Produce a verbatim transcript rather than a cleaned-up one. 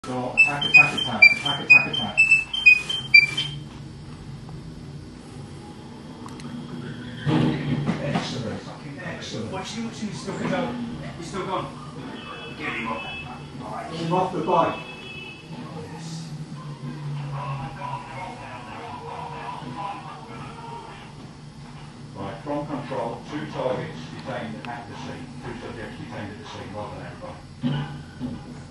So attack, attack, attack, attack, attack, attack. Excellent, fucking excellent. Watch you, watch you, still can go. He's still gone. Get him off. Get him off the bike. Right, from control, two targets detained at the scene, two subjects detained at the scene rather than outside.